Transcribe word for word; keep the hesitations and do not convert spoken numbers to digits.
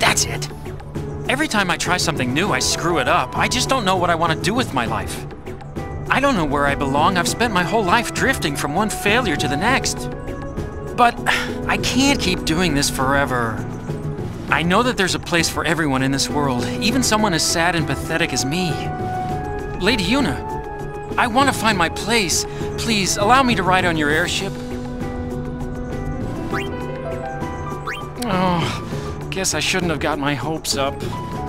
That's it. Every time I try something new, I screw it up. I just don't know what I want to do with my life. I don't know where I belong. I've spent my whole life drifting from one failure to the next. But I can't keep doing this forever. I know that there's a place for everyone in this world, even someone as sad and pathetic as me. Lady Yuna, I want to find my place. Please, allow me to ride on your airship. Oh, guess I shouldn't have got my hopes up.